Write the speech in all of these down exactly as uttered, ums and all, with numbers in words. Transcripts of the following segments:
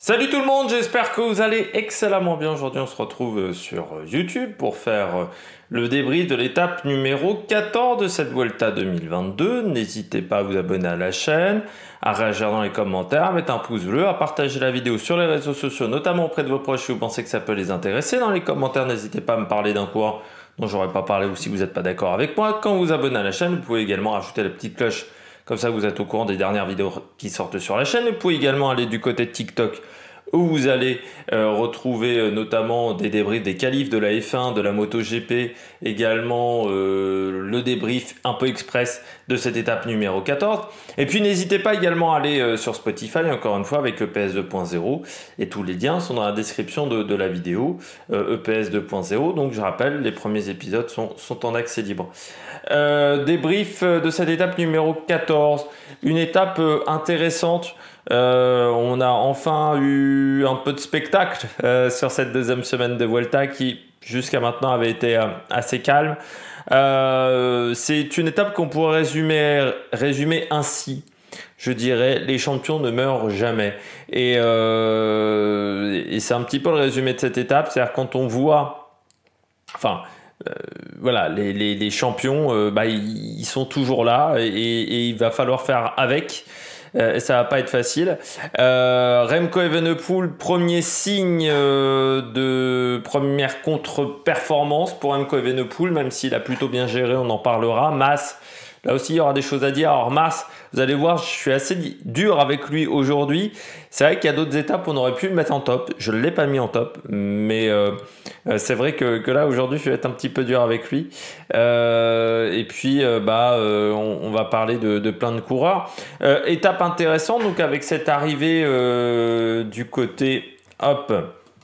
Salut tout le monde, j'espère que vous allez excellemment bien. Aujourd'hui on se retrouve sur YouTube pour faire le débrief de l'étape numéro quatorze de cette Vuelta deux mille vingt-deux. N'hésitez pas à vous abonner à la chaîne, à réagir dans les commentaires, à mettre un pouce bleu, à partager la vidéo sur les réseaux sociaux, notamment auprès de vos proches si vous pensez que ça peut les intéresser. Dans les commentaires, n'hésitez pas à me parler d'un coureur dont j'aurais pas parlé ou si vous n'êtes pas d'accord avec moi. Quand vous vous abonnez à la chaîne, vous pouvez également rajouter la petite cloche. Comme ça, vous êtes au courant des dernières vidéos qui sortent sur la chaîne. Vous pouvez également aller du côté de TikTok où vous allez euh, retrouver euh, notamment des débriefs des qualifs de la F un, de la MotoGP, également euh, le débrief un peu express de cette étape numéro quatorze. Et puis n'hésitez pas également à aller euh, sur Spotify, encore une fois, avec E P S deux point zéro. Et tous les liens sont dans la description de, de la vidéo, euh, E P S deux point zéro. Donc je rappelle, les premiers épisodes sont, sont en accès libre. Euh, débrief de cette étape numéro quatorze. Une étape euh, intéressante. Euh, on a enfin eu un peu de spectacle euh, sur cette deuxième semaine de Vuelta qui jusqu'à maintenant avait été euh, assez calme. Euh, c'est une étape qu'on pourrait résumer, résumer ainsi. Je dirais, les champions ne meurent jamais. Et, euh, et c'est un petit peu le résumé de cette étape. C'est-à-dire quand on voit... Enfin... Euh, voilà, les, les, les champions, euh, bah, ils, ils sont toujours là et, et il va falloir faire avec. Euh, ça va pas être facile. Euh, Remco Evenepoel, premier signe euh, de première contre-performance pour Remco Evenepoel, même s'il a plutôt bien géré, on en parlera. Mas, là aussi il y aura des choses à dire. Alors Mas, vous allez voir, je suis assez dur avec lui aujourd'hui. C'est vrai qu'il y a d'autres étapes, on aurait pu le mettre en top. Je ne l'ai pas mis en top, mais euh, c'est vrai que, que là aujourd'hui je vais être un petit peu dur avec lui. Euh, et puis euh, bah, euh, on, on va parler de, de plein de coureurs. Euh, étape intéressante, donc avec cette arrivée euh, du côté hop,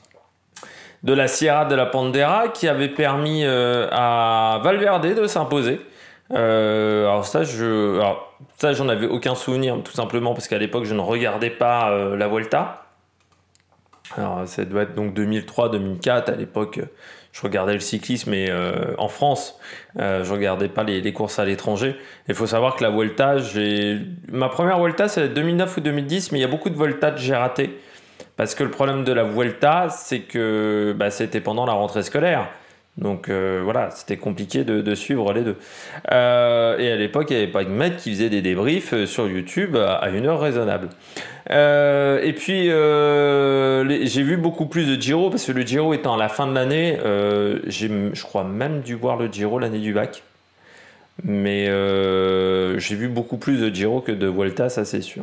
de la Sierra de la Pandera qui avait permis euh, à Valverde de s'imposer. Euh, alors ça, je, alors ça, j'en avais aucun souvenir, tout simplement parce qu'à l'époque, je ne regardais pas euh, la Vuelta. Alors ça doit être donc deux mille trois deux mille quatre. À l'époque, je regardais le cyclisme, mais euh, en France, euh, je regardais pas les, les courses à l'étranger. Il faut savoir que la Vuelta, j'ai ma première Vuelta, c'est deux mille neuf ou deux mille dix, mais il y a beaucoup de Vuelta que j'ai raté parce que le problème de la Vuelta, c'est que bah, c'était pendant la rentrée scolaire. Donc euh, voilà, c'était compliqué de, de suivre les deux. Euh, et à l'époque, il n'y avait pas de maître qui faisait des débriefs sur YouTube à, à une heure raisonnable. Euh, et puis, euh, les, j'ai vu beaucoup plus de Giro, parce que le Giro étant à la fin de l'année, euh, j'ai, je crois même dû voir le Giro l'année du bac. Mais euh, j'ai vu beaucoup plus de Giro que de Vuelta, ça c'est sûr.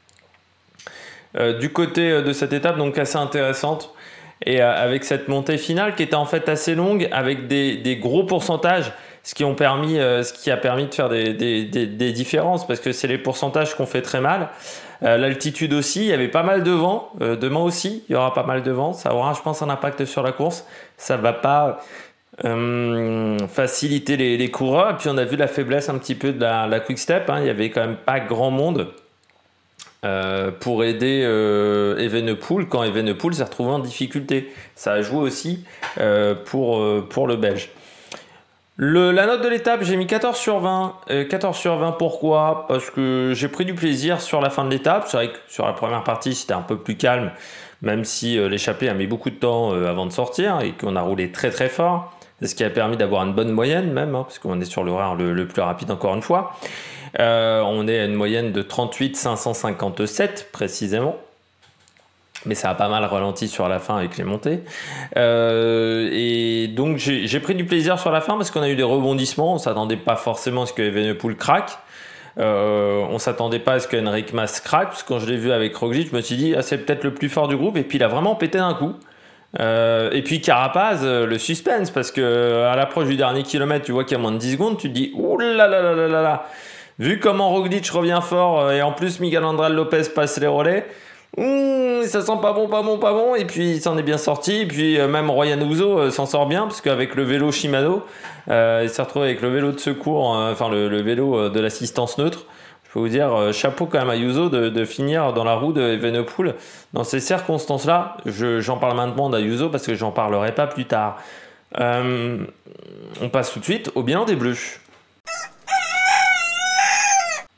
Euh, du côté de cette étape, donc assez intéressante, et avec cette montée finale qui était en fait assez longue, avec des, des gros pourcentages, ce qui, ont permis, euh, ce qui a permis de faire des, des, des, des différences, parce que c'est les pourcentages qu'on fait très mal. Euh, l'altitude aussi, il y avait pas mal de vent. Euh, demain aussi, il y aura pas mal de vent. Ça aura, je pense, un impact sur la course. Ça va pas euh, faciliter les, les coureurs. Et puis on a vu la faiblesse un petit peu de la, la Quick Step. Hein. Il y avait quand même pas grand monde. Euh, pour aider euh, Evenepoel quand Evenepoel s'est retrouvé en difficulté. Ça a joué aussi euh, pour, euh, pour le Belge. Le, la note de l'étape, j'ai mis quatorze sur vingt. Euh, quatorze sur vingt, pourquoi? Parce que j'ai pris du plaisir sur la fin de l'étape. C'est vrai que sur la première partie, c'était un peu plus calme, même si euh, l'échappée a mis beaucoup de temps euh, avant de sortir et qu'on a roulé très très fort. C'est ce qui a permis d'avoir une bonne moyenne même, hein, parce qu'on est sur l'horaire le, le plus rapide encore une fois. Euh, on est à une moyenne de trente-huit cinq cent cinquante-sept précisément, mais ça a pas mal ralenti sur la fin avec les montées. Euh, et donc j'ai, j'ai pris du plaisir sur la fin parce qu'on a eu des rebondissements. On s'attendait pas forcément à ce que Evenepoel craque. Euh, on s'attendait pas à ce qu'Enric Mas craque, parce que quand je l'ai vu avec Roglic, je me suis dit ah, c'est peut-être le plus fort du groupe, et puis il a vraiment pété d'un coup. Euh, et puis Carapaz, le suspense, parce que à l'approche du dernier kilomètre, tu vois qu'il y a moins de dix secondes, tu te dis ouh là là là là là là. Vu comment Roglic revient fort et en plus Miguel André Lopez passe les relais, mmh, ça sent pas bon, pas bon, pas bon. Et puis il s'en est bien sorti. Et puis euh, même Royan Uzo euh, s'en sort bien, parce qu'avec le vélo Shimano, euh, il s'est retrouvé avec le vélo de secours, euh, enfin le, le vélo euh, de l'assistance neutre. Je peux vous dire, euh, chapeau quand même à Uzo de, de finir dans la roue de Evenepoel. Dans ces circonstances-là, je, j'en parle maintenant d'Ayuso parce que j'en parlerai pas plus tard. Euh, on passe tout de suite au bilan des Bleus.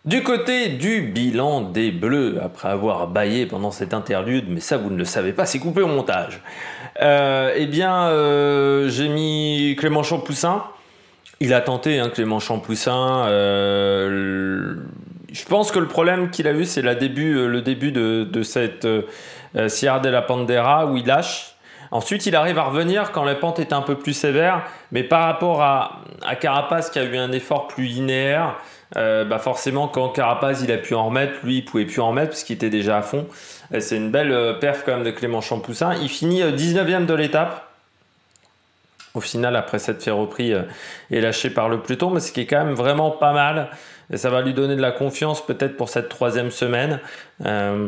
Du côté du bilan des Bleus, après avoir bâillé pendant cette interlude, mais ça vous ne le savez pas, c'est coupé au montage. Euh, eh bien, euh, j'ai mis Clément Champoussin. Il a tenté, hein, Clément Champoussin. Euh, je pense que le problème qu'il a eu, c'est la début, le début de, de cette euh, Sierra de la Pandera où il lâche. Ensuite, il arrive à revenir quand la pente est un peu plus sévère, mais par rapport à, à Carapaz qui a eu un effort plus linéaire, euh, bah forcément quand Carapaz il a pu en remettre, lui il pouvait plus en remettre parce qu'il était déjà à fond. Et c'est une belle euh, perf quand même de Clément Champoussin. Il finit euh, dix-neuvième de l'étape. Au final, après s'être fait repris euh, et lâché par le peloton, mais ce qui est quand même vraiment pas mal. Et ça va lui donner de la confiance peut-être pour cette troisième semaine. Euh,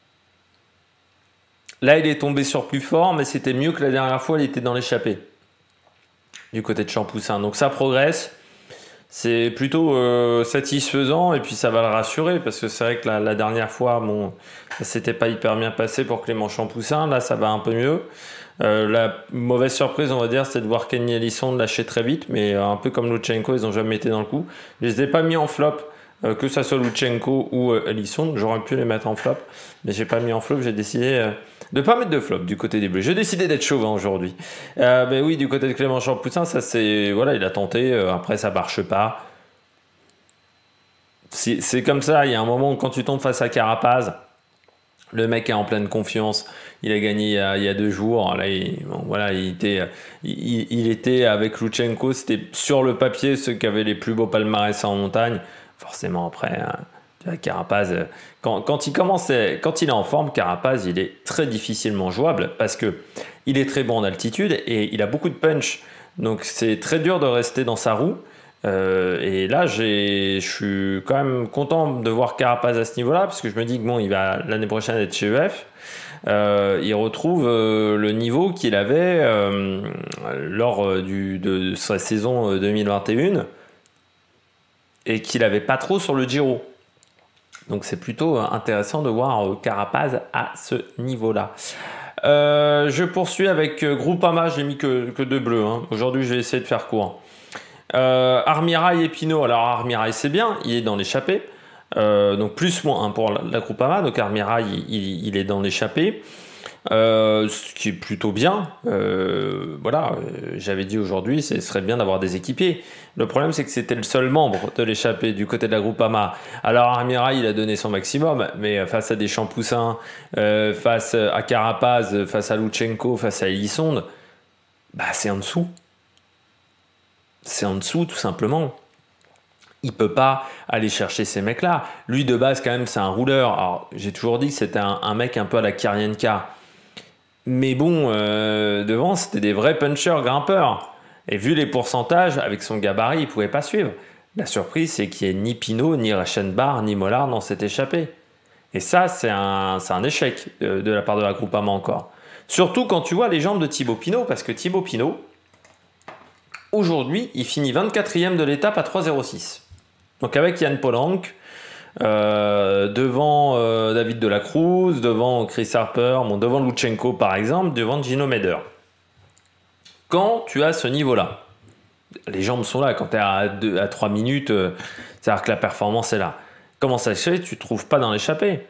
Là, il est tombé sur plus fort, mais c'était mieux que la dernière fois, il était dans l'échappée du côté de Champoussin. Donc ça progresse, c'est plutôt euh, satisfaisant et puis ça va le rassurer parce que c'est vrai que la, la dernière fois, bon, ça s'était pas hyper bien passé pour Clément Champoussin. Là, ça va un peu mieux. Euh, la mauvaise surprise, on va dire, c'est de voir Kenny Ellison lâcher très vite, mais euh, un peu comme Lutsenko, ils n'ont jamais été dans le coup. Je les ai pas mis en flop. Euh, que ça soit Lutsenko ou euh, Ellison, j'aurais pu les mettre en flop, mais j'ai pas mis en flop, j'ai décidé euh, de pas mettre de flop du côté des Bleus. J'ai décidé d'être chauvin aujourd'hui. Euh, mais oui, du côté de Clément Champoussin, ça c'est voilà, il a tenté, euh, après ça marche pas. C'est, c'est comme ça, il y a un moment où quand tu tombes face à Carapaz, le mec est en pleine confiance. Il a gagné il y a, il y a deux jours. Là, il, bon, voilà, il était, il, il était avec Lutsenko. C'était sur le papier ceux qui avaient les plus beaux palmarès en montagne. Forcément, après, hein, Carapaz, quand, quand il commence, quand il est en forme, Carapaz, il est très difficilement jouable parce que il est très bon en altitude et il a beaucoup de punch. Donc, c'est très dur de rester dans sa roue. Euh, et là, je suis quand même content de voir Carapaz à ce niveau-là parce que je me dis que bon, il va l'année prochaine être chez E F. Euh, il retrouve euh, le niveau qu'il avait euh, lors du, de, de sa saison deux mille vingt et un et qu'il n'avait pas trop sur le Giro. Donc c'est plutôt intéressant de voir Carapaz à ce niveau-là. Euh, je poursuis avec Groupama, je n'ai mis que, que deux bleus. Hein. Aujourd'hui, je vais essayer de faire court. Euh, Armirail et Pinot. Alors Armirail, c'est bien, il est dans l'échappée. Euh, donc plus moins hein, pour la, la Groupama. Donc Armirail, il, il est dans l'échappée. Euh, ce qui est plutôt bien. Euh, voilà, euh, j'avais dit aujourd'hui, ce serait bien d'avoir des équipiers. Le problème, c'est que c'était le seul membre de l'échappée du côté de la Groupama. Alors Armirail, il a donné son maximum, mais face à des Champoussins, euh, face à Carapaz, face à Lutsenko, face à Ellison, bah c'est en dessous. C'est en dessous, tout simplement. Il peut pas aller chercher ces mecs-là. Lui, de base, quand même, c'est un rouleur. Alors, j'ai toujours dit que c'était un, un mec un peu à la Kirienka. Mais bon, euh, devant, c'était des vrais punchers grimpeurs. Et vu les pourcentages, avec son gabarit, il ne pouvait pas suivre. La surprise, c'est qu'il n'y ait ni Pinot, ni Reichenbach, ni Mollard dans cette échappée. Et ça, c'est un, c'est un échec de, de la part de la Groupama encore. Surtout quand tu vois les jambes de Thibaut Pinot, parce que Thibaut Pinot, aujourd'hui, il finit vingt-quatrième de l'étape à trois zéro six. Donc avec Yann Polanc, euh, devant euh, David Delacruz, devant Chris Harper, bon, devant Lutsenko par exemple, devant Gino Meder. Quand tu as ce niveau-là, les jambes sont là, quand tu es à, deux, à trois minutes, euh, c'est-à-dire que la performance est là. Comment ça se fait, tu ne trouves pas dans l'échappée?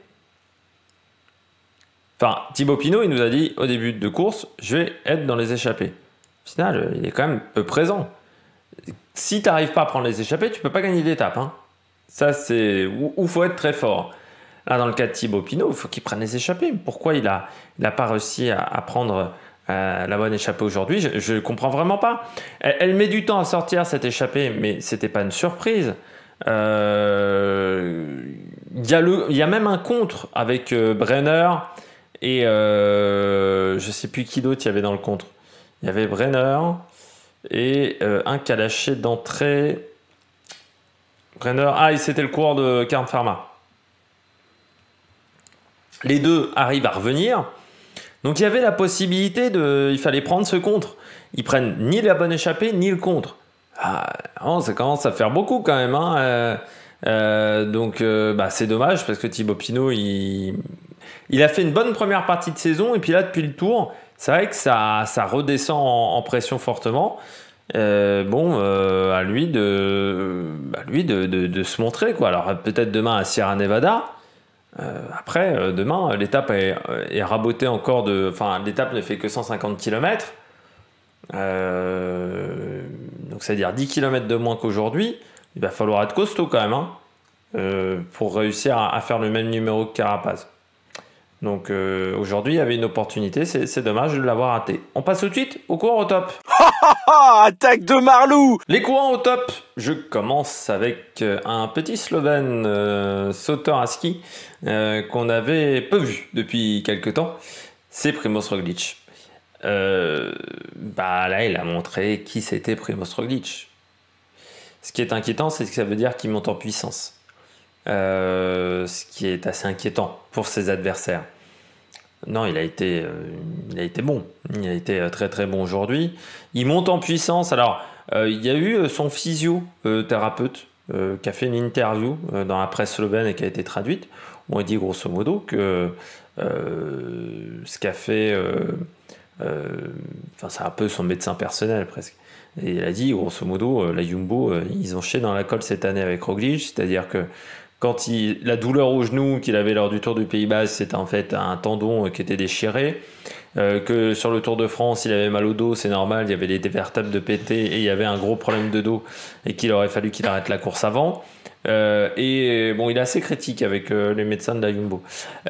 Enfin, Thibaut Pinot, il nous a dit au début de course, je vais être dans les échappées. Au final, il est quand même peu présent. Si tu n'arrives pas à prendre les échappées, tu ne peux pas gagner d'étape. Hein. Ça, c'est où il faut être très fort. Là, dans le cas de Thibaut Pinot, il faut qu'il prenne les échappées. Pourquoi il n'a il a pas réussi à, à prendre euh, la bonne échappée aujourd'hui? Je ne comprends vraiment pas. Elle, elle met du temps à sortir cette échappée, mais ce n'était pas une surprise. Euh, il y a le, il y a même un contre avec euh, Brenner et euh, je ne sais plus qui d'autre il y avait dans le contre. Il y avait Brenner et euh, un qui a lâché d'entrée. Brenner, ah, c'était le coureur de Kern Pharma. Les deux arrivent à revenir. Donc il y avait la possibilité de. Il fallait prendre ce contre. Ils prennent ni la bonne échappée, ni le contre. Ah, non, ça commence à faire beaucoup quand même. Hein. Euh, euh, donc euh, bah, c'est dommage parce que Thibaut Pinot, il, il a fait une bonne première partie de saison. Et puis là, depuis le tour, c'est vrai que ça, ça redescend en, en pression fortement. Euh, bon, euh, à lui de, à lui de, de, de se montrer, quoi. Alors peut-être demain à Sierra Nevada. Euh, après, euh, demain, l'étape est, est rabotée encore de... Enfin, l'étape ne fait que cent cinquante kilomètres. Euh, donc, c'est-à-dire dix kilomètres de moins qu'aujourd'hui. Il va falloir être costaud quand même, hein, euh, pour réussir à, à faire le même numéro que Carapaz. Donc, euh, aujourd'hui, il y avait une opportunité. C'est, c'est dommage de l'avoir raté. On passe tout de suite au courant au top. Attaque de Marlou! Les courants au top. Je commence avec un petit Slovène euh, sauteur à ski euh, qu'on avait peu vu depuis quelques temps. C'est Primoz Roglic. Euh, bah là, il a montré qui c'était Primoz Roglic. Ce qui est inquiétant, c'est que ça veut dire qu'il monte en puissance. Euh, ce qui est assez inquiétant pour ses adversaires. Non, il a été, euh, il a été bon. Il a été très très bon aujourd'hui. Il monte en puissance. Alors, euh, il y a eu son physio-thérapeute euh, qui a fait une interview euh, dans la presse slovène et qui a été traduite. On a dit grosso modo que euh, ce qu'a fait, euh, euh, enfin c'est un peu son médecin personnel presque. Et il a dit grosso modo, euh, la Jumbo, euh, ils ont chié dans la colle cette année avec Roglic, c'est-à-dire que quand il, la douleur au genou qu'il avait lors du Tour du Pays Basque, c'était en fait un tendon qui était déchiré. Euh, que sur le Tour de France, il avait mal au dos, c'est normal, il y avait les vertèbres de pété et il y avait un gros problème de dos et qu'il aurait fallu qu'il arrête la course avant. Euh, et bon, il est assez critique avec euh, les médecins de la Jumbo.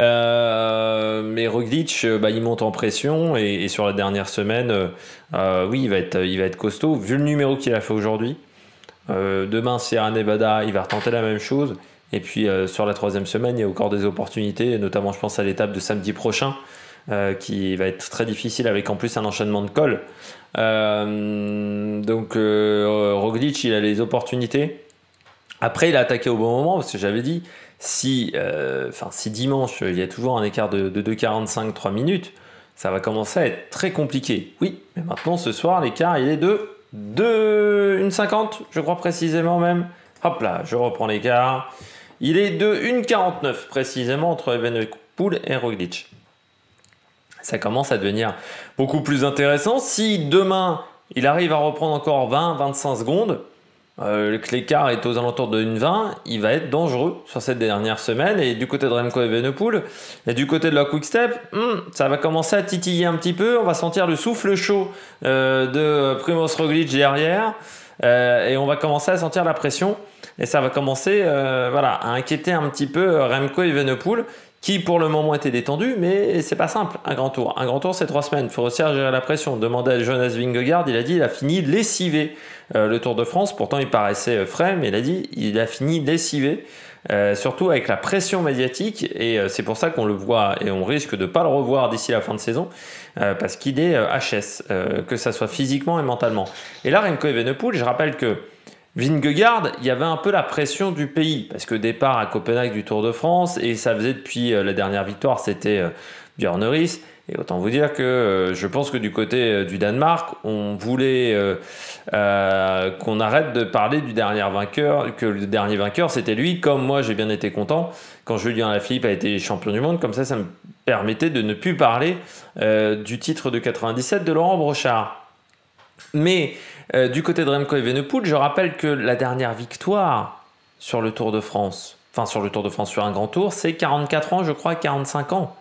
Euh, mais Roglic, bah, il monte en pression et, et sur la dernière semaine, euh, oui, il va être, il va être costaud vu le numéro qu'il a fait aujourd'hui. Euh, demain, Sierra Nevada, il va retenter la même chose. Et puis euh, sur la troisième semaine, il y a encore des opportunités, notamment je pense à l'étape de samedi prochain, euh, qui va être très difficile avec en plus un enchaînement de cols. Euh, donc euh, Roglic, il a les opportunités. Après, il a attaqué au bon moment, parce que j'avais dit, si, euh, si dimanche, il y a toujours un écart de, de deux quarante-cinq, trois minutes, ça va commencer à être très compliqué. Oui, mais maintenant, ce soir, l'écart, il est de deux cinquante, je crois précisément même. Hop là, je reprends l'écart. Il est de un quarante-neuf précisément entre Evenepoel et Roglic. Ça commence à devenir beaucoup plus intéressant. Si demain, il arrive à reprendre encore vingt à vingt-cinq secondes, euh, que l'écart est aux alentours de un vingt, il va être dangereux sur cette dernière semaine. Et du côté de Remco Evenepoel et du côté de la Quick Step, hmm, ça va commencer à titiller un petit peu. On va sentir le souffle chaud euh, de Primoz Roglic derrière. Euh, et on va commencer à sentir la pression. Et ça va commencer euh, voilà, à inquiéter un petit peu Remco Evenepoel, qui pour le moment était détendu, mais c'est pas simple, un grand tour. Un grand tour, c'est trois semaines, il faut réussir à gérer la pression. Demandez à Jonas Vingegaard, il a dit il a fini lessivé euh, le Tour de France, pourtant il paraissait frais, mais il a dit il a fini lessivé, euh, surtout avec la pression médiatique, et euh, c'est pour ça qu'on le voit, et on risque de ne pas le revoir d'ici la fin de saison, euh, parce qu'il est euh, H S, euh, que ça soit physiquement et mentalement. Et là, Remco Evenepoel, je rappelle que Vingegaard, il y avait un peu la pression du pays, parce que départ à Copenhague du Tour de France, et ça faisait depuis euh, la dernière victoire, c'était euh, Björn Ries. Et autant vous dire que euh, je pense que du côté euh, du Danemark, on voulait euh, euh, qu'on arrête de parler du dernier vainqueur, que le dernier vainqueur c'était lui, comme moi j'ai bien été content quand Julien Alaphilippe a été champion du monde, comme ça ça me permettait de ne plus parler euh, du titre de quatre-vingt-dix-sept de Laurent Brochard. Mais euh, du côté de Remco Evenepoel, je rappelle que la dernière victoire sur le Tour de France, enfin sur le Tour de France, sur un grand tour, c'est quarante-quatre ans, je crois, quarante-cinq ans.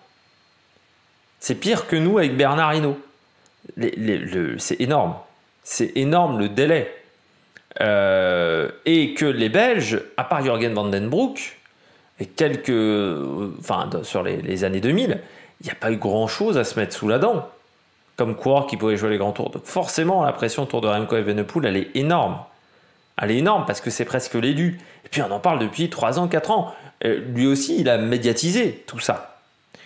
C'est pire que nous avec Bernard Hinault. Les, les, le, c'est énorme. C'est énorme le délai. Euh, et que les Belges, à part Jürgen van den Broek, et quelques, enfin, sur les, les années deux mille, il n'y a pas eu grand-chose à se mettre sous la dent comme coureur qui pouvait jouer les grands tours. Donc forcément, la pression autour de Remco Evenepoel, elle est énorme. Elle est énorme parce que c'est presque l'élu. Et puis on en parle depuis trois ans, quatre ans. Euh, lui aussi, il a médiatisé tout ça.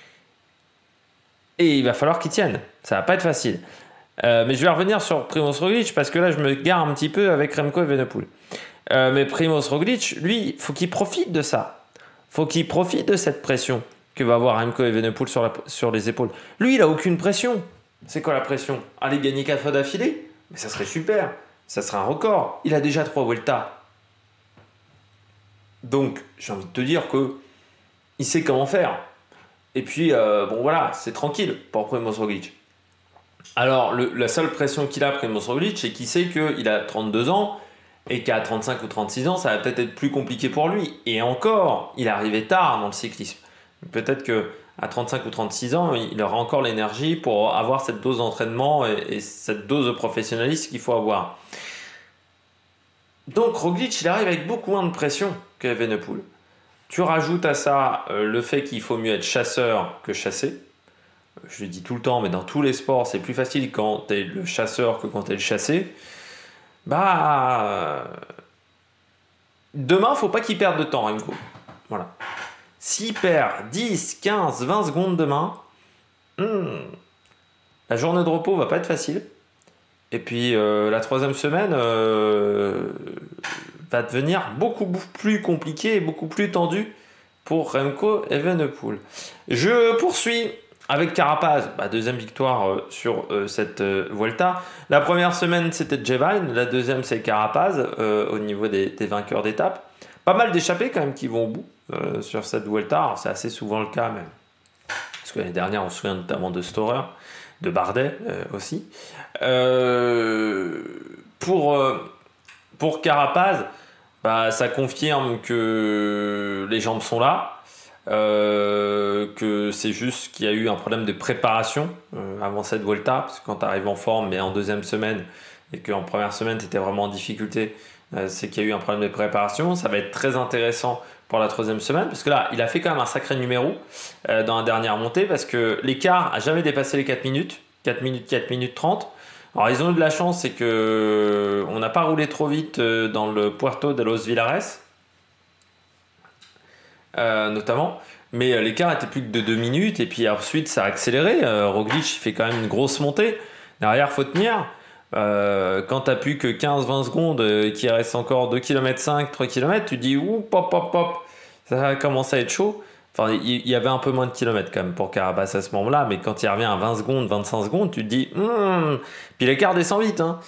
Et il va falloir qu'il tienne. Ça va pas être facile. Euh, mais je vais revenir sur Primoz Roglic parce que là, je me gare un petit peu avec Remco Evenepoel. Euh, mais Primoz Roglic, lui, faut qu'il profite de ça. Faut qu'il profite de cette pression que va avoir Remco Evenepoel sur, la, sur les épaules. Lui, il a aucune pression. C'est quoi la pression? Aller gagner quatre fois d'affilée? Mais ça serait super. Ça serait un record. Il a déjà trois Vuelta. Donc, j'ai envie de te dire que il sait comment faire. Et puis, euh, bon voilà, c'est tranquille pour Primoz Roglic. Alors, le, la seule pression qu'il a, Primož Roglič, c'est qu'il sait qu'il a trente-deux ans et qu'à trente-cinq ou trente-six ans, ça va peut-être être plus compliqué pour lui. Et encore, il est arrivé tard dans le cyclisme. Peut-être qu'à trente-cinq ou trente-six ans, il aura encore l'énergie pour avoir cette dose d'entraînement et, et cette dose de professionnalisme qu'il faut avoir. Donc, Roglič, il arrive avec beaucoup moins de pression que Evenepoel. Tu rajoutes à ça euh, le fait qu'il faut mieux être chasseur que chassé. Je le dis tout le temps, mais dans tous les sports, c'est plus facile quand tu es le chasseur que quand tu es le chassé. Bah. Euh, demain, faut pas qu'il perde de temps, Remco. Voilà. S'il perd dix, quinze, vingt secondes demain, hmm, la journée de repos va pas être facile. Et puis, euh, la troisième semaine euh, va devenir beaucoup plus compliquée et beaucoup plus tendue pour Remco Evenepoel. Je poursuis avec Carapaz, bah, deuxième victoire euh, sur euh, cette euh, Vuelta. La première semaine, c'était Jevine. La deuxième, c'est Carapaz euh, au niveau des, des vainqueurs d'étape. Pas mal d'échappés quand même qui vont au bout euh, sur cette Vuelta. Alors, c'est assez souvent le cas même. Parce que l'année dernière, on se souvient notamment de Storer, de Bardet euh, aussi. Euh, pour, euh, pour Carapaz, bah, ça confirme que les jambes sont là. Euh, que c'est juste qu'il y a eu un problème de préparation euh, avant cette Vuelta, parce que quand tu arrives en forme mais en deuxième semaine et qu'en première semaine tu étais vraiment en difficulté, euh, c'est qu'il y a eu un problème de préparation. Ça va être très intéressant pour la troisième semaine, parce que là il a fait quand même un sacré numéro euh, dans la dernière montée, parce que l'écart a jamais dépassé les quatre minutes, quatre minutes, quatre minutes trente. Alors ils ont eu de la chance, c'est que on n'a pas roulé trop vite dans le Puerto de los Villares, Euh, notamment, mais euh, l'écart était plus que de deux minutes, et puis ensuite ça a accéléré. euh, Roglič fait quand même une grosse montée, derrière faut tenir. Euh, quand t'as plus que quinze vingt secondes et euh, qu'il reste encore deux virgule cinq kilomètres, trois kilomètres, tu dis ouh, pop pop pop, ça va commencer à être chaud. Enfin, il y, y avait un peu moins de kilomètres quand même pour Carapaz à ce moment-là, mais quand il revient à vingt secondes, vingt-cinq secondes, tu te dis hmm. Puis l'écart descend vite, hein.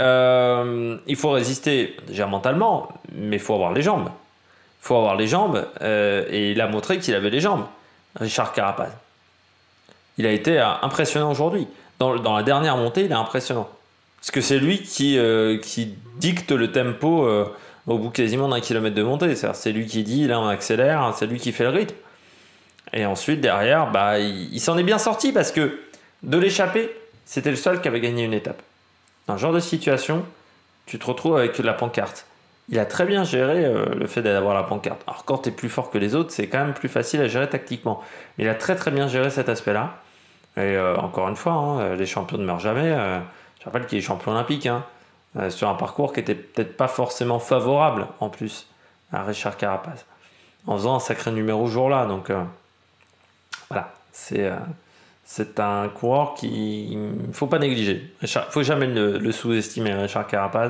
euh, il faut résister déjà mentalement, mais il faut avoir les jambes. Il faut avoir les jambes, euh, et il a montré qu'il avait les jambes, Richard Carapaz. Il a été euh, impressionnant aujourd'hui. Dans, dans la dernière montée, il est impressionnant. Parce que c'est lui qui, euh, qui dicte le tempo euh, au bout quasiment d'un kilomètre de montée. C'est-à-dire, c'est lui qui dit, là on accélère, c'est lui qui fait le rythme. Et ensuite, derrière, bah, il, il s'en est bien sorti, parce que de l'échappée, c'était le seul qui avait gagné une étape. Dans ce genre de situation, tu te retrouves avec la pancarte. Il a très bien géré euh, le fait d'avoir la pancarte. Alors quand tu es plus fort que les autres, c'est quand même plus facile à gérer tactiquement. Mais il a très très bien géré cet aspect-là. Et euh, encore une fois, hein, les champions ne meurent jamais. Euh, je rappelle qu'il est champion olympique, hein, euh, sur un parcours qui était peut-être pas forcément favorable en plus à Richard Carapaz, en faisant un sacré numéro ce jour-là. Donc euh, voilà, c'est, euh, c'est un coureur qu'il ne faut pas négliger. Il ne faut jamais le, le sous-estimer, Richard Carapaz.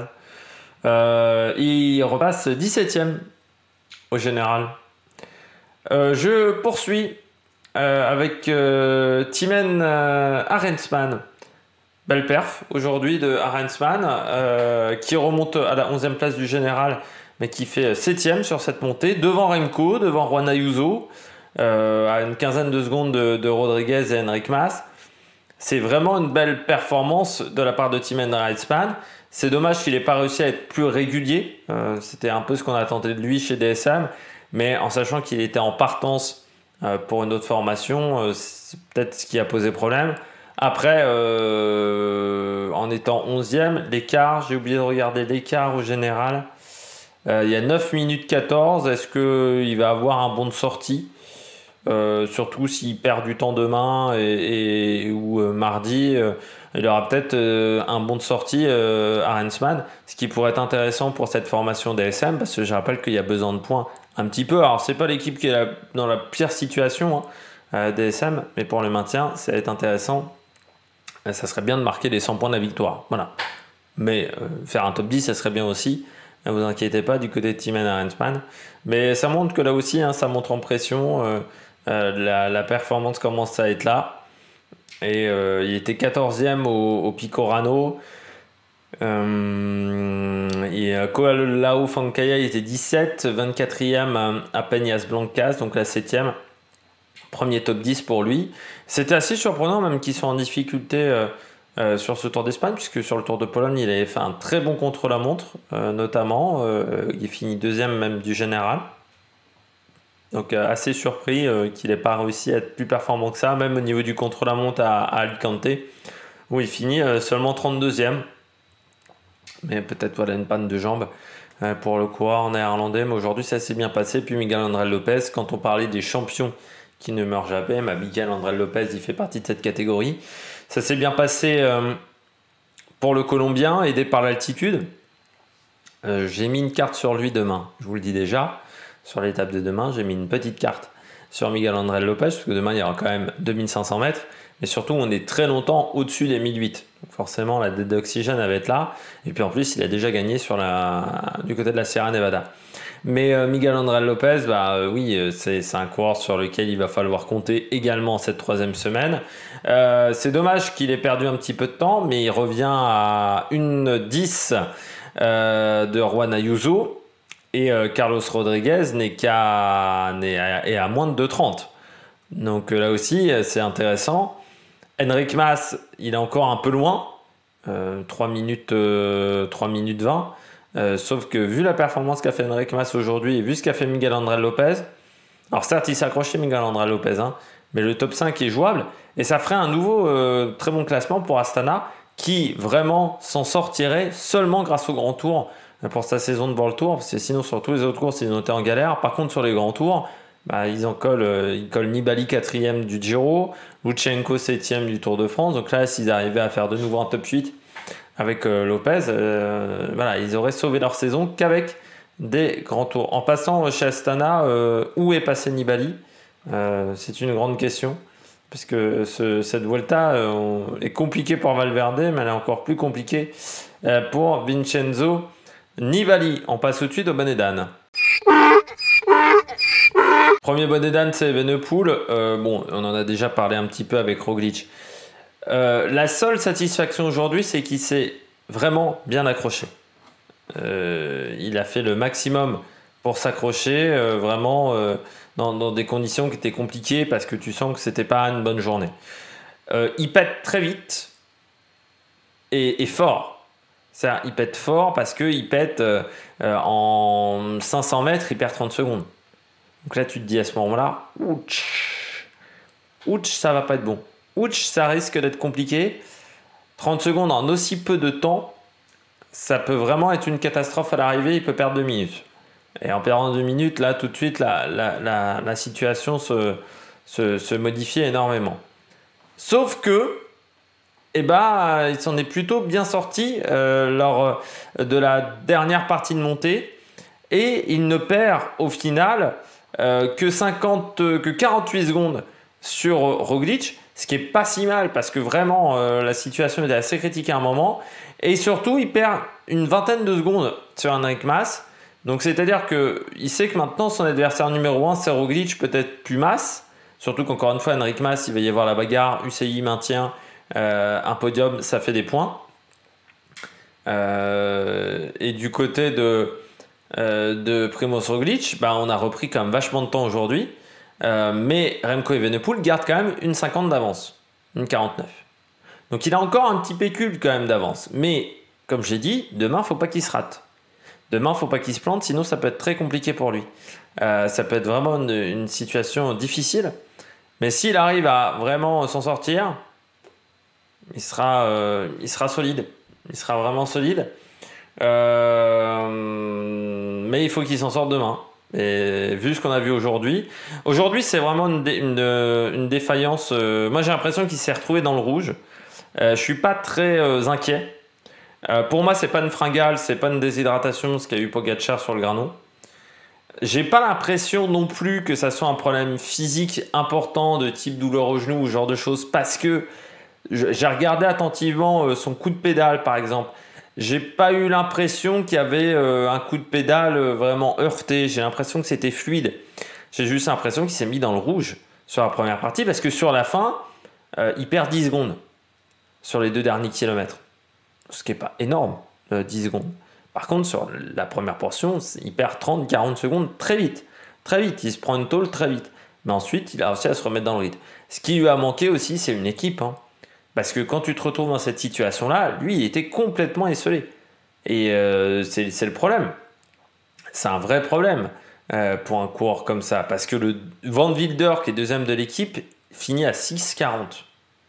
Euh, il repasse dix-septième au général. Euh, je poursuis euh, avec euh, Timen euh, Arensman. Belle perf aujourd'hui de Arensman, euh, qui remonte à la onzième place du général, mais qui fait septième sur cette montée, devant Remco, devant Juan Ayuso, euh, à une quinzaine de secondes de, de Rodriguez et Enric Mas. C'est vraiment une belle performance de la part de Timen Arensman. C'est dommage qu'il n'ait pas réussi à être plus régulier. Euh, c'était un peu ce qu'on attendait de lui chez D S M. Mais en sachant qu'il était en partance euh, pour une autre formation, euh, c'est peut-être ce qui a posé problème. Après, euh, en étant onzième, l'écart, j'ai oublié de regarder l'écart au général. Euh, il y a neuf minutes quatorze. Est-ce qu'il va avoir un bon de sortie ? Euh, surtout s'il perd du temps demain et, et, ou euh, mardi, euh, il aura peut-être euh, un bon de sortie euh, à Arensman, ce qui pourrait être intéressant pour cette formation D S M, parce que je rappelle qu'il y a besoin de points un petit peu. Alors c'est pas l'équipe qui est la, dans la pire situation, hein, euh, D S M, mais pour le maintien, ça va être intéressant. Euh, ça serait bien de marquer les cent points de la victoire, voilà. Mais euh, faire un top dix, ça serait bien aussi. Ne vous inquiétez pas du côté de Timen Arensman. Mais ça montre que là aussi, hein, ça montre en pression. Euh, Euh, la, la performance commence à être là, et euh, il était quatorzième au, au Picorano, euh, et Coalao Fancaya il était dix-sept, vingt-quatrième à, à Peñas Blancas, donc la septième, premier top dix pour lui. C'était assez surprenant même qu'ils soient en difficulté euh, euh, sur ce Tour d'Espagne, puisque sur le Tour de Pologne, il avait fait un très bon contre-la-montre, euh, notamment. Euh, il finit deuxième même du général. Donc euh, assez surpris euh, qu'il n'ait pas réussi à être plus performant que ça, même au niveau du contre-la-montre à, à Alicante, où il finit euh, seulement trente-deuxième. Mais peut-être voilà une panne de jambes euh, pour le coureur néerlandais. Mais aujourd'hui, ça s'est bien passé. Puis Miguel André Lopez, quand on parlait des champions qui ne meurent jamais, bah, Miguel André Lopez, il fait partie de cette catégorie. Ça s'est bien passé euh, pour le Colombien, aidé par l'altitude. Euh, j'ai mis une carte sur lui demain, je vous le dis déjà. Sur l'étape de demain, j'ai mis une petite carte sur Miguel André Lopez, parce que demain, il y aura quand même deux mille cinq cents mètres. Mais surtout, on est très longtemps au-dessus des mille huit. Donc forcément, la dette d'oxygène va être là. Et puis en plus, il a déjà gagné sur la... du côté de la Sierra Nevada. Mais euh, Miguel André Lopez, bah, euh, oui, c'est, c'est un coureur sur lequel il va falloir compter également cette troisième semaine. Euh, c'est dommage qu'il ait perdu un petit peu de temps, mais il revient à une dix euh, de Juan Ayuso. Et euh, Carlos Rodriguez n'est qu'à, n'est à, est à moins de deux trente. Donc euh, là aussi, c'est intéressant. Enric Mas, il est encore un peu loin. Euh, trois minutes, euh, trois minutes vingt. Euh, sauf que vu la performance qu'a fait Enric Mas aujourd'hui et vu ce qu'a fait Miguel André Lopez, alors certes il s'est accroché Miguel André Lopez, hein, mais le top cinq est jouable et ça ferait un nouveau euh, très bon classement pour Astana qui vraiment s'en sortirait seulement grâce au Grand Tour pour sa saison de World Tour, parce que sinon sur tous les autres courses ils ont été en galère. Par contre sur les Grands Tours, bah, ils en collent, euh, ils collent Nibali quatrième du Giro, Lutsenko septième du Tour de France, donc là s'ils arrivaient à faire de nouveau un top huit avec euh, Lopez, euh, voilà, ils auraient sauvé leur saison qu'avec des grands tours. En passant chez Astana, euh, où est passé Nibali euh, c'est une grande question, puisque ce, cette Vuelta euh, est compliquée pour Valverde, mais elle est encore plus compliquée euh, pour Vincenzo Nibali. On passe tout de suite au bonnet d'âne. Premier bonnet d'âne, c'est Evenepoel. Euh, bon, on en a déjà parlé un petit peu avec Roglic. Euh, la seule satisfaction aujourd'hui, c'est qu'il s'est vraiment bien accroché. Euh, il a fait le maximum pour s'accrocher, euh, vraiment euh, dans, dans des conditions qui étaient compliquées parce que tu sens que c'était pas une bonne journée. Euh, il pète très vite et, et fort. C'est-à-dire, il pète fort parce qu'il pète euh, euh, en cinq cents mètres, il perd trente secondes. Donc là, tu te dis à ce moment-là, ouch, ouch, ça va pas être bon. Ouch, ça risque d'être compliqué. trente secondes en aussi peu de temps, ça peut vraiment être une catastrophe à l'arrivée. Il peut perdre deux minutes. Et en perdant deux minutes, là, tout de suite, la, la, la, la situation se, se, se modifie énormément. Sauf que, eh ben, il s'en est plutôt bien sorti euh, lors de la dernière partie de montée. Et il ne perd au final euh, que, cinquante, que quarante-huit secondes sur Roglic. Ce qui est pas si mal parce que vraiment euh, la situation était assez critique à un moment. Et surtout, il perd une vingtaine de secondes sur Enric Mas. Donc c'est-à-dire qu'il sait que maintenant son adversaire numéro un, c'est Roglic, peut-être plus Mas. Surtout qu'encore une fois, Enric Mas, il va y avoir la bagarre. U C I maintient euh, un podium, ça fait des points. Euh, et du côté de, euh, de Primož Roglic, bah, on a repris quand même vachement de temps aujourd'hui. Euh, mais Remco Evenepoel garde quand même une cinquante d'avance, une quarante-neuf. Donc il a encore un petit pécule quand même d'avance. Mais comme j'ai dit, demain, il ne faut pas qu'il se rate. Demain, il ne faut pas qu'il se plante, sinon ça peut être très compliqué pour lui. Euh, ça peut être vraiment une, une situation difficile. Mais s'il arrive à vraiment s'en sortir, il sera, euh, il sera solide. Il sera vraiment solide. Euh, mais il faut qu'il s'en sorte demain. Et vu ce qu'on a vu aujourd'hui, aujourd'hui c'est vraiment une, dé, une, une défaillance. Euh, moi j'ai l'impression qu'il s'est retrouvé dans le rouge. Euh, je suis pas très euh, inquiet. Euh, pour moi c'est pas une fringale, c'est pas une déshydratation ce qu'a eu Pogacar sur le Granon. J'ai pas l'impression non plus que ça soit un problème physique important de type douleur au genou ou ce genre de choses, parce que j'ai regardé attentivement euh, son coup de pédale par exemple. J'ai pas eu l'impression qu'il y avait euh, un coup de pédale euh, vraiment heurté. J'ai l'impression que c'était fluide. J'ai juste l'impression qu'il s'est mis dans le rouge sur la première partie parce que sur la fin, euh, il perd dix secondes sur les deux derniers kilomètres. Ce qui n'est pas énorme, euh, dix secondes. Par contre, sur la première portion, il perd trente à quarante secondes très vite. Très vite, il se prend une tôle très vite. Mais ensuite, il a réussi à se remettre dans le rythme. Ce qui lui a manqué aussi, c'est une équipe. Hein. Parce que quand tu te retrouves dans cette situation-là, lui, il était complètement esselé. Et euh, c'est, c'est le problème. C'est un vrai problème euh, pour un coureur comme ça. Parce que le Van Wilder, qui est deuxième de l'équipe, finit à six quarante.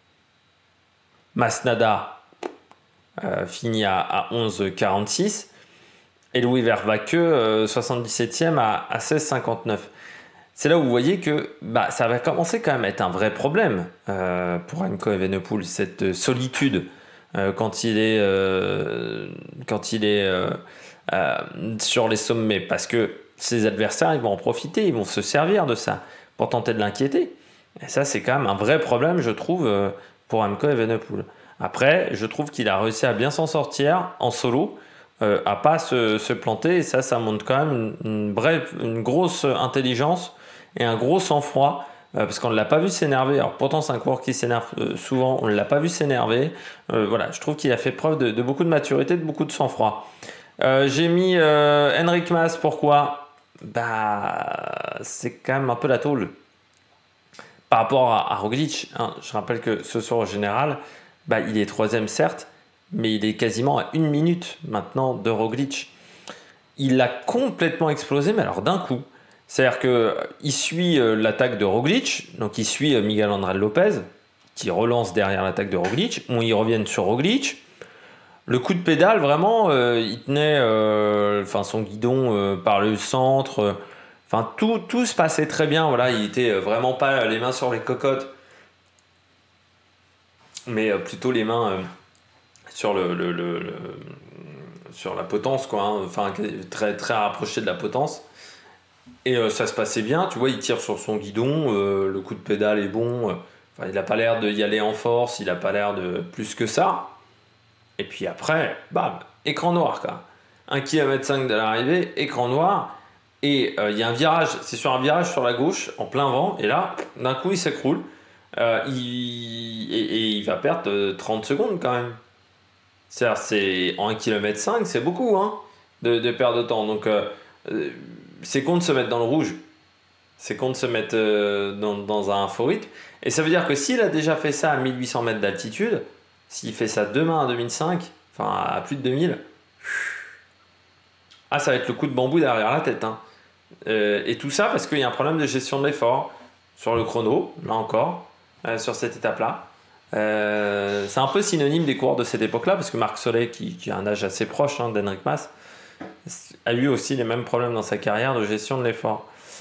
Masnada euh, finit à, à onze quarante-six. Et Louis Vervaeke, euh, soixante-dix-septième à, à seize cinquante-neuf. C'est là où vous voyez que bah, ça va commencer quand même à être un vrai problème euh, pour Remco Evenepoel, cette solitude euh, quand il est, euh, quand il est euh, euh, sur les sommets. Parce que ses adversaires, ils vont en profiter, ils vont se servir de ça pour tenter de l'inquiéter. Et ça, c'est quand même un vrai problème, je trouve, euh, pour Remco Evenepoel. Après, je trouve qu'il a réussi à bien s'en sortir en solo, euh, à pas se, se planter. Et ça, ça montre quand même une, une, brève, une grosse intelligence et un gros sang-froid, euh, parce qu'on ne l'a pas vu s'énerver. Alors pourtant c'est un coureur qui s'énerve euh, souvent, on ne l'a pas vu s'énerver. Euh, voilà, je trouve qu'il a fait preuve de, de beaucoup de maturité, de beaucoup de sang-froid. Euh, j'ai mis euh, Enric Mas, pourquoi ? Bah, c'est quand même un peu la tôle par rapport à, à Roglic. Hein. Je rappelle que ce soir au général, bah, il est troisième certes, mais il est quasiment à une minute maintenant de Roglic. Il a complètement explosé, mais alors d'un coup. C'est-à-dire qu'il suit euh, l'attaque de Roglic, donc il suit euh, Miguel André Lopez, qui relance derrière l'attaque de Roglic. On y revient sur Roglic. Le coup de pédale, vraiment, euh, il tenait euh, son guidon euh, par le centre. Enfin, tout, tout se passait très bien. Voilà, il était vraiment pas les mains sur les cocottes, mais euh, plutôt les mains euh, sur, le, le, le, le, sur la potence, quoi. Hein. Enfin, très, très rapproché de la potence. Et euh, ça se passait bien, tu vois, il tire sur son guidon, euh, le coup de pédale est bon, euh, enfin, il n'a pas l'air d'y aller en force, il n'a pas l'air de plus que ça. Et puis après, bam, écran noir, quoi. un virgule cinq kilomètres de l'arrivée, écran noir, et il euh, y a un virage, c'est sur un virage sur la gauche, en plein vent, et là, d'un coup, il s'écroule, euh, il... Et, et il va perdre euh, trente secondes quand même. C'est-à-dire, c'est... en un virgule cinq kilomètres, c'est beaucoup, hein, de, de perdre de temps, donc... Euh, euh, c'est con de se mettre dans le rouge, c'est con de se mettre euh, dans, dans un faux rythme, et ça veut dire que s'il a déjà fait ça à mille huit cents mètres d'altitude, s'il fait ça demain à deux mille cinq, enfin à plus de deux mille, ah, ça va être le coup de bambou derrière la tête, hein. Euh, et tout ça parce qu'il y a un problème de gestion de l'effort sur le chrono, là encore, euh, sur cette étape-là. Euh, c'est un peu synonyme des coureurs de cette époque-là, parce que Marc Soleil, qui, qui a un âge assez proche hein, d'Enric Mas, a eu aussi les mêmes problèmes dans sa carrière de gestion de l'effort.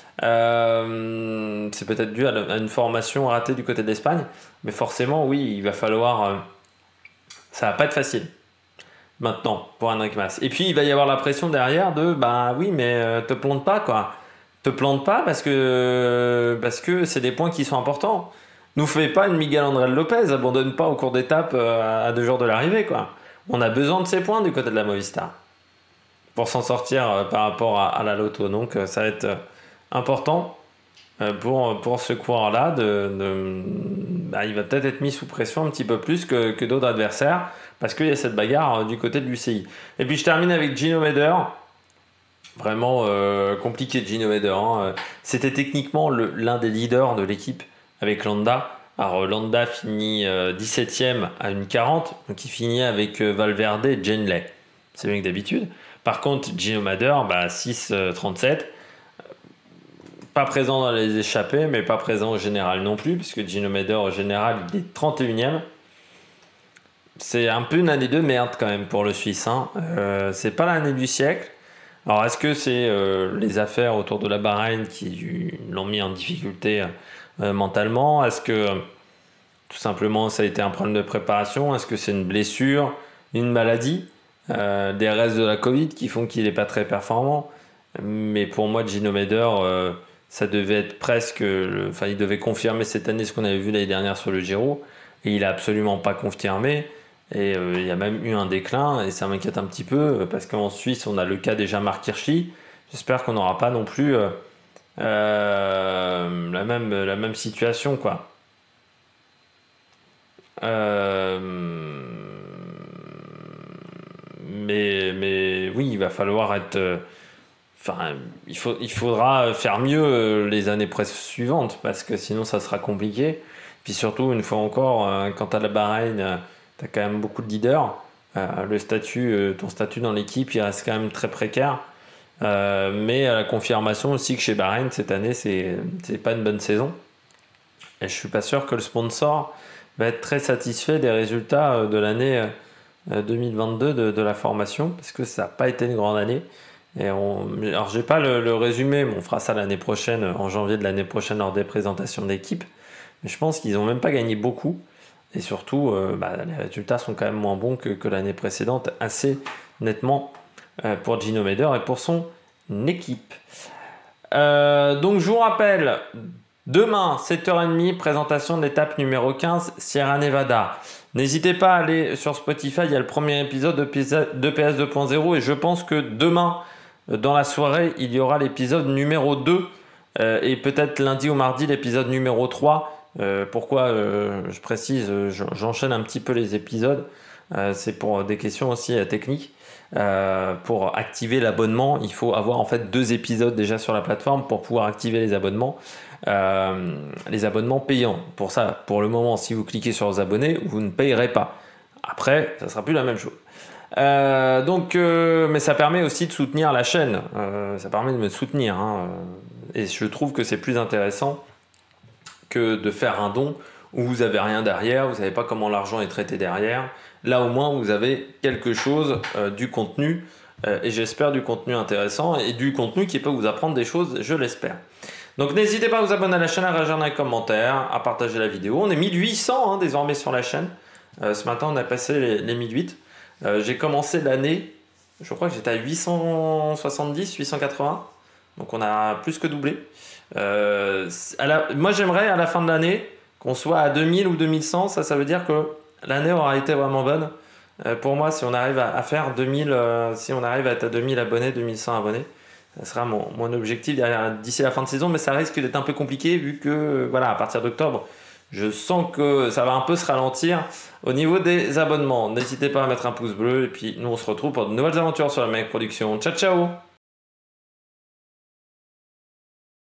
Euh, c'est peut-être dû à, à une formation ratée du côté d'Espagne, mais forcément, oui, il va falloir... Euh, ça va pas être facile, maintenant, pour Enric Mas. Et puis, il va y avoir la pression derrière de, bah oui, mais euh, te plante pas, quoi. Te plante pas parce que, parce que c'est des points qui sont importants. Nous fais pas une Miguel André Lopez, abandonne pas au cours d'étape euh, à deux jours de l'arrivée, quoi. On a besoin de ces points du côté de la Movistar pour s'en sortir euh, par rapport à, à la Lotto. Donc euh, ça va être euh, important euh, pour, pour ce coureur-là. De, de, bah, il va peut-être être mis sous pression un petit peu plus que, que d'autres adversaires parce qu'il y a cette bagarre euh, du côté de l'U C I. Et puis je termine avec Gino Meder. Vraiment euh, compliqué Gino Meder. Hein. C'était techniquement le, l'un des leaders de l'équipe avec Landa. Alors Landa finit euh, dix-septième à une quarante, donc il finit avec euh, Valverde et Genley. C'est bien que d'habitude. Par contre, Gino Meder, bah, six trente-sept, pas présent dans les échappées, mais pas présent au général non plus, puisque Gino Meder, au général, il est trente et unième. C'est un peu une année de merde quand même pour le Suisse. Hein. Euh, c'est pas l'année du siècle. Alors, est-ce que c'est euh, les affaires autour de la Bahreïn qui l'ont mis en difficulté euh, mentalement ? Est-ce que euh, tout simplement ça a été un problème de préparation ? Est-ce que c'est une blessure, une maladie ? Euh, des restes de la Covid qui font qu'il n'est pas très performant, mais pour moi Gino Meder euh, ça devait être presque le... enfin il devait confirmer cette année ce qu'on avait vu l'année dernière sur le Giro et il a absolument pas confirmé et euh, il y a même eu un déclin et ça m'inquiète un petit peu parce qu'en Suisse on a le cas déjà Marc Hirschi. J'espère qu'on n'aura pas non plus euh, euh, la, même, la même situation quoi. Euh... Mais, mais oui, il va falloir être... Euh, enfin, il, faut, il faudra faire mieux euh, les années suivantes, parce que sinon ça sera compliqué. Puis surtout, une fois encore, euh, quand tu as la Bahreïn, euh, tu as quand même beaucoup de leaders. Euh, le statut, euh, ton statut dans l'équipe, il reste quand même très précaire. Euh, mais à la confirmation aussi que chez Bahreïn, cette année, c'est c'est pas une bonne saison. Et je suis pas sûr que le sponsor va être très satisfait des résultats euh, de l'année euh, deux mille vingt-deux de, de la formation, parce que ça n'a pas été une grande année. Et on, alors, j'ai pas le, le résumé, mais on fera ça l'année prochaine, en janvier de l'année prochaine, lors des présentations d'équipe. Mais je pense qu'ils n'ont même pas gagné beaucoup. Et surtout, euh, bah, les résultats sont quand même moins bons que, que l'année précédente, assez nettement euh, pour Gino Meder et pour son équipe. Euh, donc, je vous rappelle, demain, sept heures trente, présentation de l'étape numéro quinze, Sierra Nevada. N'hésitez pas à aller sur Spotify, il y a le premier épisode de P S deux point zéro et je pense que demain, dans la soirée, il y aura l'épisode numéro deux euh, et peut-être lundi ou mardi l'épisode numéro trois. Euh, pourquoi euh, je précise, euh, j'enchaîne un petit peu les épisodes, euh, c'est pour des questions aussi euh, techniques. Euh, pour activer l'abonnement, il faut avoir en fait deux épisodes déjà sur la plateforme pour pouvoir activer les abonnements, euh, les abonnements payants. Pour ça, pour le moment, si vous cliquez sur vous abonner, vous ne payerez pas. Après, ça sera plus la même chose. Euh, donc, euh, mais ça permet aussi de soutenir la chaîne. Euh, ça permet de me soutenir, hein, et je trouve que c'est plus intéressant que de faire un don où vous n'avez rien derrière, vous ne savez pas comment l'argent est traité derrière. Là au moins vous avez quelque chose, euh, du contenu, euh, et j'espère du contenu intéressant et du contenu qui peut vous apprendre des choses, je l'espère. Donc n'hésitez pas à vous abonner à la chaîne, à réagir dans les commentaires, à partager la vidéo. On est mille huit cents hein, désormais sur la chaîne. Euh, ce matin on a passé les, les mille huit. Euh, j'ai commencé l'année, je crois que j'étais à huit cent soixante-dix, huit cent quatre-vingts. Donc on a plus que doublé. Euh, à la, moi j'aimerais à la fin de l'année qu'on soit à deux mille ou deux mille cent, ça ça veut dire que l'année aura été vraiment bonne. Euh, pour moi, si on arrive à, à faire deux mille, euh, si on arrive à être à deux mille abonnés, deux mille cent abonnés, ça sera mon, mon objectif d'ici la fin de saison, mais ça risque d'être un peu compliqué vu que voilà, à partir d'octobre, je sens que ça va un peu se ralentir au niveau des abonnements. N'hésitez pas à mettre un pouce bleu et puis nous on se retrouve pour de nouvelles aventures sur la Mec Production. Ciao ciao!